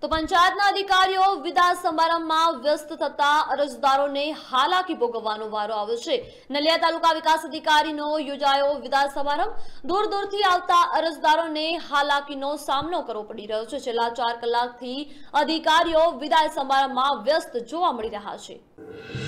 તો પંચાયતના અધિકારીઓ વિદાય સમારંભમાં વ્યસ્ત થતા અરજદારોને હાલાકી ભોગવવાનો વારો આવ્યો છે। નલિયા તાલુકા વિકાસ અધિકારીનો યોજાયો વિદાય સમારંભ। દૂર દૂરથી આવતા અરજદારોને હાલાકીનો સામનો કરવો પડી રહ્યો છે। છેલ્લા 4 કલાકથી અધિકારીઓ વિદાય સમારંભમાં વ્યસ્ત જોવા મળી રહ્યા છે।